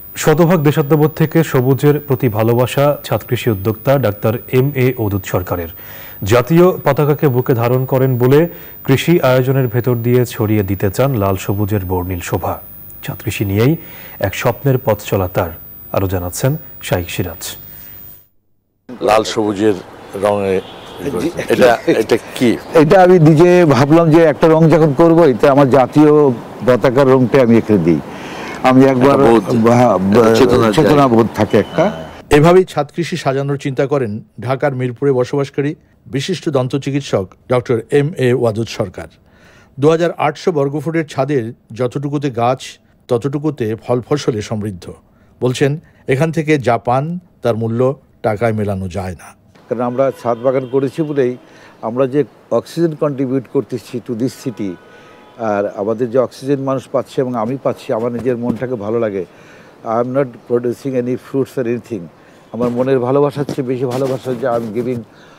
শতভাগ দেশাত্মবোধ থেকে সবুজের প্রতি ভালোবাসা ছাদ কৃষি উদ্যোক্তা ডাক্তার এম.এ. ওদুদ সরকারের। জাতীয় পতাকাকে বুকে ধারণ করেন বলে কৃষি আয়োজনের ভেতর দিয়ে ছড়িয়ে দিতে চান লাল সবুজের বর্ণিল শোভা। ছাদ কৃষি নিয়েই এক স্বপ্নের পথ চলা তার। আরো জানাচ্ছেন শাইখ সিরাজ। লাল সবুজের রঙে এটা কি? এটা আমি নিজে ভাবলাম যে একটা রং যখন করবো, এটা আমার জাতীয় পতাকার রংটা আমি এখানে দিই। আমি একবার চেতনাবোধ থাকে একটা। এভাবেই ছাদ কৃষি সাজানোর চিন্তা করেন ঢাকার মিরপুরে বসবাসকারী বিশিষ্ট দন্ত চিকিৎসক ডক্টর এম.এ. ওয়াদুদ সরকার। 2800 বর্গফুটের ছাদের যতটুকুতে গাছ ততটুকুতে ফল ফসলে সমৃদ্ধ। বলছেন এখান থেকে যা পান তার মূল্য টাকায় মেলানো যায় না। কারণ আমরা ছাদ বাগান করেছি বলেই আমরা যে অক্সিজেন কন্ট্রিবিউট করতেছি টু দিস সিটি, আর আমাদের যে অক্সিজেন মানুষ পাচ্ছে এবং আমি পাচ্ছি, আমার নিজের মনটাকে ভালো লাগে। I am not producing any fruits আর এনিথিং। আমার মনের ভালোবাসার চেয়ে বেশি ভালোবাসা যে I am giving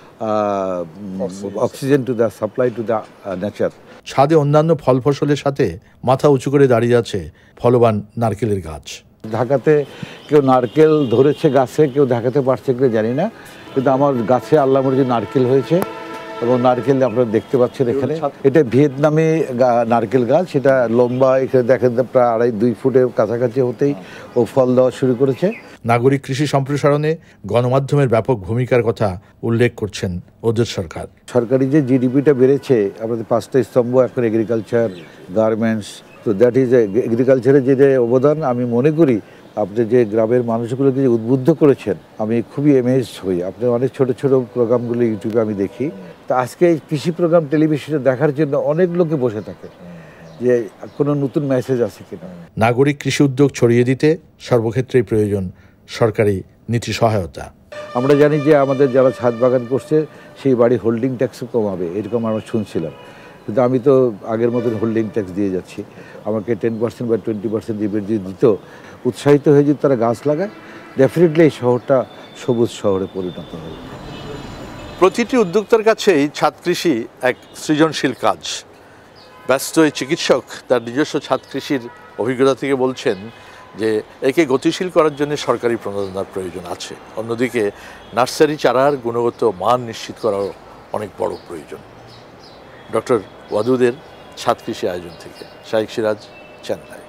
oxygen to the supply to the nature. ছাদে অন্যান্য ফল ফসলের সাথে মাথা উঁচু করে দাঁড়িয়ে আছে ফলবান নারকেলের গাছ। ঢাকাতে কেউ নারকেল ধরেছে গাছে, কেউ ঢাকাতে পারছে কেউ জানি না, কিন্তু আমার গাছে আল্লাহ মর্জি নারকেল হয়েছে। এবং নারকেল আপনারা দেখতে পাচ্ছেন এখানে, এটা ভিয়েতনামি নারকেল গাছ। সেটা লম্বা, এখানে দেখেন প্রায় 2.5 ফুটের কাছাকাছি হতেই ও ফল দেওয়া শুরু করেছে। নাগরিক কৃষি সম্প্রসারণে গণমাধ্যমের ব্যাপক ভূমিকার কথা উল্লেখ করছেন ওদুদ সরকার। সরকারি যে জিডিপিটা বেড়েছে, আমাদের 5টা স্তম্ভ এখন এগ্রিকালচার, গার্মেন্টস, তো দ্যাট ইজ এগ্রিকালচারের যে অবদান আমি মনে করি আপনি যে গ্রামের মানুষগুলোকে যে উদ্বুদ্ধ করেছেন, আমি খুবই এমেজড হই। আপনি অনেক ছোট ছোট প্রোগ্রামগুলো ইউটিউবে আমি দেখি, তো আজকে এই কৃষি প্রোগ্রাম টেলিভিশনে দেখার জন্য অনেক লোকে বসে থাকে যে কোনো নতুন মেসেজ আছে কিনা। নাগরিক কৃষি উদ্যোগ ছড়িয়ে দিতে সর্বক্ষেত্রেই প্রয়োজন সরকারি নীতি সহায়তা। আমরা জানি যে আমাদের যারা ছাদ বাগান করছে সেই বাড়ি হোল্ডিং ট্যাক্সও কমাবে, এরকম আমরা শুনছিলাম, কিন্তু আমি তো আগের মতন হোল্ডিং ট্যাক্স দিয়ে যাচ্ছি। আমাকে 10% বা 20% রিবেট যদি দিত, উৎসাহিত হয়ে যদি তারা গাছ লাগায়, ডেফিনেটলি এই শহরটা সবুজ শহরে পরিণত হবে। প্রতিটি উদ্যোক্তার কাছেই ছাদ কৃষি এক সৃজনশীল কাজ। ব্যস্ত এই চিকিৎসক তার নিজস্ব ছাদ কৃষির অভিজ্ঞতা থেকে বলছেন যে একে গতিশীল করার জন্য সরকারি প্রণোদনার প্রয়োজন আছে। অন্যদিকে নার্সারি চারার গুণগত মান নিশ্চিত করাও অনেক বড় প্রয়োজন। ডক্টর ওয়াদুদের ছাদ কৃষি আয়োজন থেকে শাইখ সিরাজ, চেন্নাই।